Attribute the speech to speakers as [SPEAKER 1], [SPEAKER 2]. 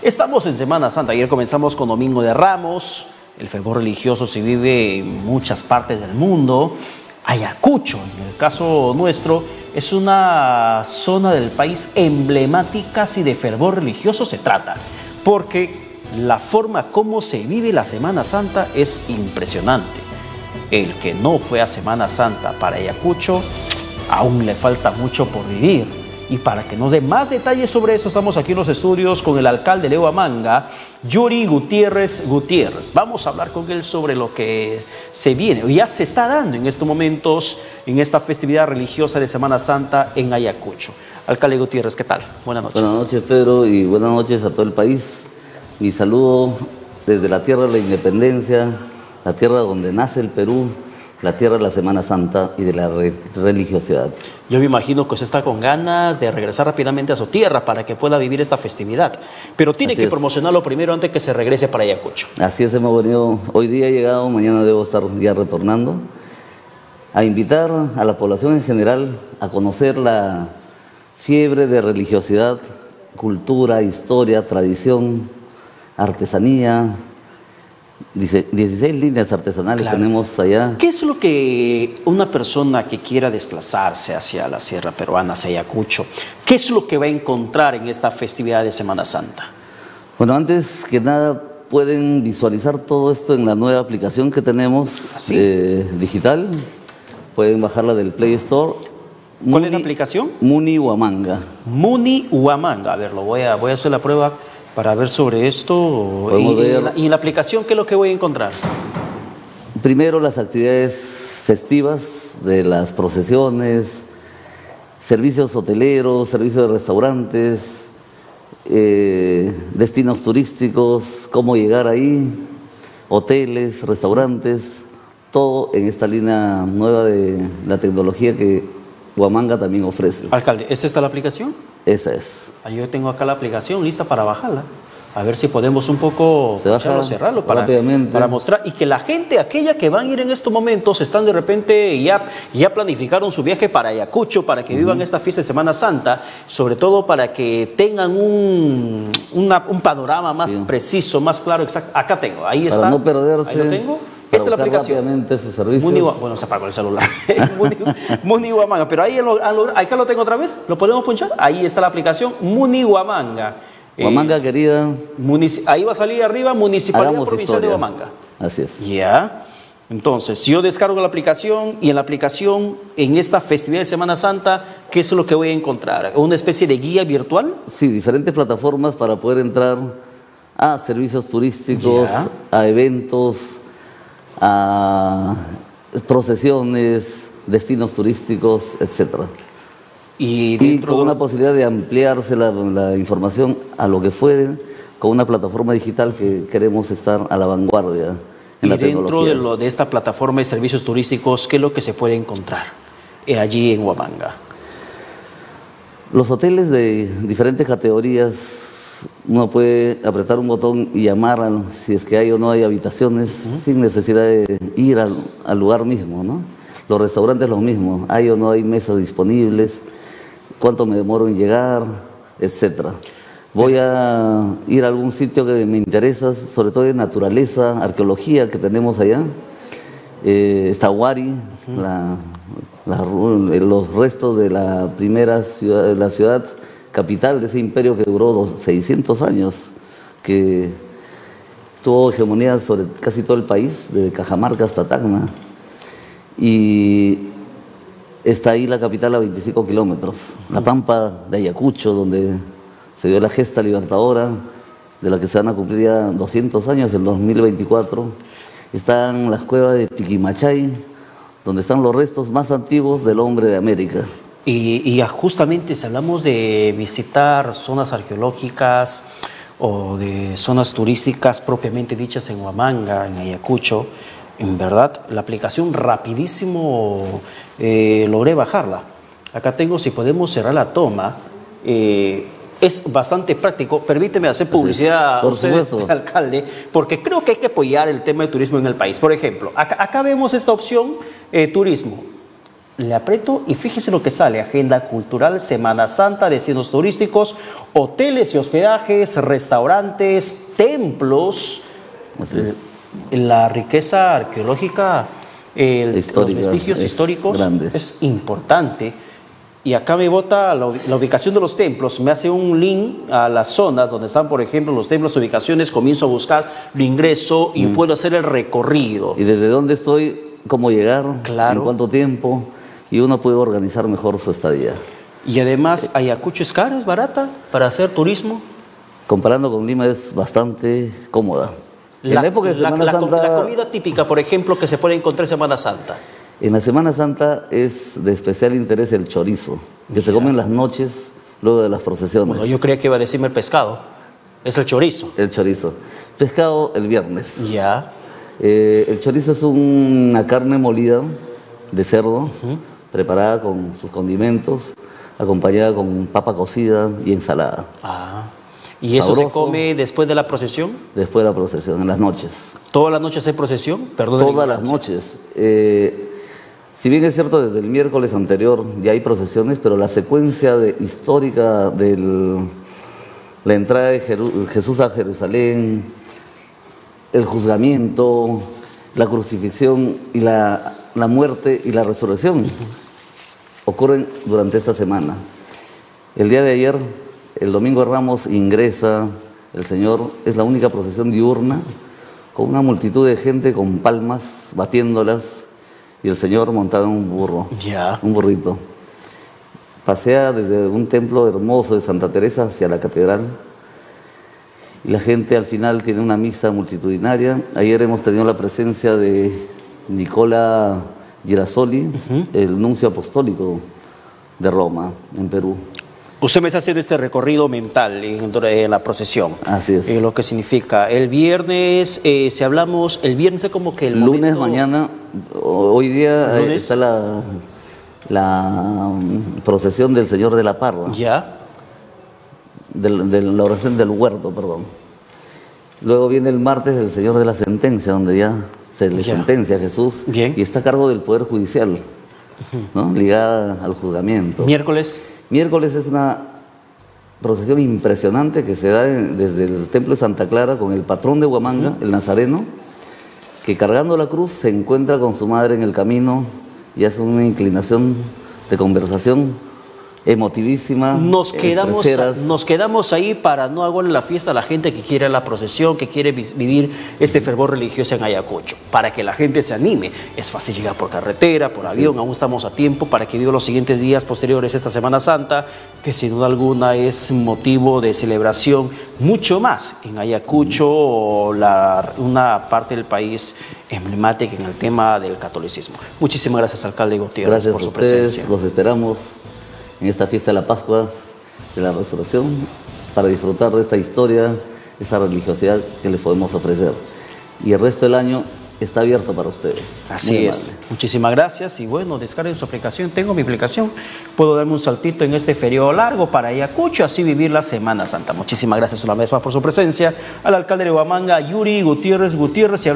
[SPEAKER 1] Estamos en Semana Santa. Ayer comenzamos con Domingo de Ramos. El fervor religioso se vive en muchas partes del mundo. Ayacucho, en el caso nuestro, es una zona del país emblemática si de fervor religioso se trata, porque la forma como se vive la Semana Santa es impresionante. El que no fue a Semana Santa para Ayacucho, aún le falta mucho por vivir. Y para que nos dé más detalles sobre eso, estamos aquí en los estudios con el alcalde de Huamanga, Yuri Gutiérrez. Vamos a hablar con él sobre lo que se viene, o ya se está dando en estos momentos, en esta festividad religiosa de Semana Santa en Ayacucho. Alcalde Gutiérrez, ¿qué tal? Buenas noches.
[SPEAKER 2] Buenas noches, Pedro, y buenas noches a todo el país. Mi saludo desde la tierra de la independencia, la tierra donde nace el Perú, la tierra de la Semana Santa y de la religiosidad.
[SPEAKER 1] Yo me imagino que usted está con ganas de regresar rápidamente a su tierra para que pueda vivir esta festividad, pero tiene que promocionarlo primero antes que se regrese para Ayacucho.
[SPEAKER 2] Así es, hemos venido, hoy día he llegado, mañana debo estar ya retornando, a invitar a la población en general a conocer la fiebre de religiosidad, cultura, historia, tradición, artesanía. 16 líneas artesanales tenemos allá.
[SPEAKER 1] ¿Qué es lo que una persona que quiera desplazarse hacia la sierra peruana, hacia Ayacucho, qué es lo que va a encontrar en esta festividad de Semana Santa?
[SPEAKER 2] Bueno, antes que nada pueden visualizar todo esto en la nueva aplicación que tenemos digital. Pueden bajarla del Play Store.
[SPEAKER 1] ¿Cuál es la aplicación?
[SPEAKER 2] Muni Huamanga.
[SPEAKER 1] Muni Huamanga. A ver, voy a hacer la prueba para ver sobre esto. Y en la aplicación, ¿qué es lo que voy a encontrar?
[SPEAKER 2] Primero, las actividades festivas de las procesiones, servicios hoteleros, servicios de restaurantes, destinos turísticos, cómo llegar ahí, hoteles, restaurantes, todo en esta línea nueva de la tecnología que Huamanga también ofrece.
[SPEAKER 1] Alcalde, ¿es esta la aplicación?
[SPEAKER 2] Esa es.
[SPEAKER 1] Yo tengo acá la aplicación lista para bajarla. A ver si podemos un poco cerrarlo para mostrar. Y que la gente, aquella que van a ir en estos momentos, están de repente, ya planificaron su viaje para Ayacucho, para que vivan esta fiesta de Semana Santa, sobre todo para que tengan un panorama más preciso, más claro, exacto. Acá tengo, ahí está.
[SPEAKER 2] Para no perderse.
[SPEAKER 1] Ahí lo tengo. Esta es la aplicación.
[SPEAKER 2] Rápidamente sus servicios.
[SPEAKER 1] Bueno, se apagó el celular. Muni Huamanga. Pero ahí acá lo tengo otra vez. ¿Lo podemos punchar? Ahí está la aplicación Muni Huamanga.
[SPEAKER 2] Huamanga querida.
[SPEAKER 1] Ahí va a salir arriba Municipalidad Provincial de Huamanga.
[SPEAKER 2] Así es.
[SPEAKER 1] Ya. Entonces, yo descargo la aplicación y en la aplicación, en esta festividad de Semana Santa, ¿qué es lo que voy a encontrar? ¿Una especie de guía virtual?
[SPEAKER 2] Sí, diferentes plataformas para poder entrar a servicios turísticos, a eventos, a procesiones, destinos turísticos, etcétera. Y con una posibilidad de ampliarse la información a lo que fuere, con una plataforma digital que queremos estar a la vanguardia en la tecnología.
[SPEAKER 1] Y dentro de esta plataforma de servicios turísticos, ¿qué es lo que se puede encontrar allí en Huamanga?
[SPEAKER 2] Los hoteles de diferentes categorías, uno puede apretar un botón y llamar si es que hay o no hay habitaciones, sin necesidad de ir al lugar mismo, ¿no? Los restaurantes lo mismo, hay o no hay mesas disponibles, cuánto me demoro en llegar, etcétera. Voy a ir a algún sitio que me interesa, sobre todo de naturaleza, arqueología que tenemos allá. Está Huari, los restos de la primera ciudad, de la ciudad capital de ese imperio que duró 600 años, que tuvo hegemonía sobre casi todo el país, desde Cajamarca hasta Tacna. Y está ahí la capital a 25 kilómetros, la Pampa de Ayacucho, donde se dio la gesta libertadora, de la que se van a cumplir ya 200 años, el 2024. Están las cuevas de Piquimachay, donde están los restos más antiguos del hombre de América.
[SPEAKER 1] Y justamente si hablamos de visitar zonas arqueológicas o de zonas turísticas propiamente dichas en Huamanga, en Ayacucho, en verdad la aplicación rapidísimo logré bajarla. Acá tengo, si podemos cerrar la toma, es bastante práctico. Permíteme hacer publicidad a ustedes, alcalde, porque creo que hay que apoyar el tema de turismo en el país. Por ejemplo, acá vemos esta opción, turismo. le aprieto y fíjese lo que sale: agenda cultural, Semana Santa, destinos turísticos, hoteles y hospedajes, restaurantes, templos, la riqueza arqueológica, los vestigios históricos es importante. Y acá me bota la ubicación de los templos, me hace un link a las zonas donde están, por ejemplo, los templos, ubicaciones, comienzo a buscar, lo ingreso y puedo hacer el recorrido.
[SPEAKER 2] Y desde dónde estoy, cómo llegar,
[SPEAKER 1] claro,
[SPEAKER 2] en cuánto tiempo, y uno puede organizar mejor su estadía.
[SPEAKER 1] Y además, ¿Ayacucho es cara, es barata para hacer turismo?
[SPEAKER 2] Comparando con Lima es bastante cómoda. En la época de Semana Santa,
[SPEAKER 1] la comida típica, por ejemplo, que se puede encontrar en Semana Santa.
[SPEAKER 2] En la Semana Santa es de especial interés el chorizo, que se come en las noches luego de las procesiones.
[SPEAKER 1] Bueno, yo creía que iba a decirme el pescado. Es el chorizo.
[SPEAKER 2] El chorizo. Pescado el viernes.
[SPEAKER 1] Ya.
[SPEAKER 2] El chorizo es una carne molida de cerdo, preparada con sus condimentos, acompañada con papa cocida y ensalada.
[SPEAKER 1] Ah. ¿Y eso se come después de la procesión?
[SPEAKER 2] Después de la procesión, en las noches.
[SPEAKER 1] ¿Todas las noches hay procesión? Perdón.
[SPEAKER 2] Todas las noches. Si bien es cierto, desde el miércoles anterior ya hay procesiones, pero la secuencia histórica de la entrada de Jesús a Jerusalén, el juzgamiento, la crucifixión y la muerte y la resurrección ocurren durante esta semana. El día de ayer, el domingo de Ramos, ingresa el Señor, es la única procesión diurna, con una multitud de gente con palmas, batiéndolas, y el Señor montado en un burro, un burrito. Pasea desde un templo hermoso de Santa Teresa hacia la catedral, y la gente al final tiene una misa multitudinaria. Ayer hemos tenido la presencia de Nicola Girasoli, el nuncio apostólico de Roma, en Perú.
[SPEAKER 1] Usted me está haciendo este recorrido mental en la procesión.
[SPEAKER 2] Así es.
[SPEAKER 1] Lo que significa. El viernes, si hablamos, el viernes es como que el
[SPEAKER 2] lunes, mañana, hoy día está la procesión del Señor de la Parra.
[SPEAKER 1] Ya.
[SPEAKER 2] De la oración del huerto, perdón. Luego viene el martes el Señor de la Sentencia, donde ya se le sentencia a Jesús.
[SPEAKER 1] Bien.
[SPEAKER 2] Y está a cargo del Poder Judicial, ¿no? Ligada al juzgamiento.
[SPEAKER 1] Miércoles.
[SPEAKER 2] Miércoles es una procesión impresionante que se da desde el Templo de Santa Clara con el patrón de Huamanga, el Nazareno, que cargando la cruz se encuentra con su madre en el camino y hace una inclinación de conversación emotivísima.
[SPEAKER 1] Nos quedamos ahí para no hacerle la fiesta a la gente que quiere la procesión, que quiere vivir este fervor religioso en Ayacucho, para que la gente se anime. Es fácil llegar por carretera, por avión, aún estamos a tiempo para que viva los siguientes días posteriores a esta Semana Santa, que sin duda alguna es motivo de celebración mucho más en Ayacucho, una parte del país emblemática en el tema del catolicismo. Muchísimas gracias, alcalde Gutiérrez, por su presencia.
[SPEAKER 2] Los esperamos en esta fiesta de la Pascua, de la Resurrección, para disfrutar de esta historia, esa religiosidad que les podemos ofrecer. Y el resto del año está abierto para ustedes.
[SPEAKER 1] Así es. Muchísimas gracias y bueno, descarguen su aplicación. Tengo mi aplicación. Puedo darme un saltito en este feriado largo para Ayacucho, así vivir la Semana Santa. Muchísimas gracias una vez más por su presencia. Al alcalde de Huamanga, Yuri Gutiérrez.